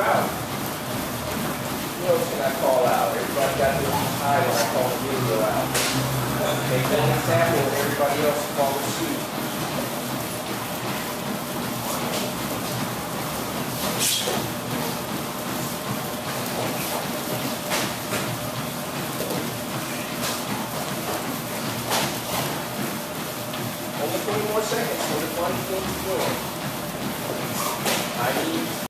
out. Who else can I call out? Everybody got to be high when I call the video out. Take an example and everybody else follow suit. Only 20 more seconds for the 20 things to go. I need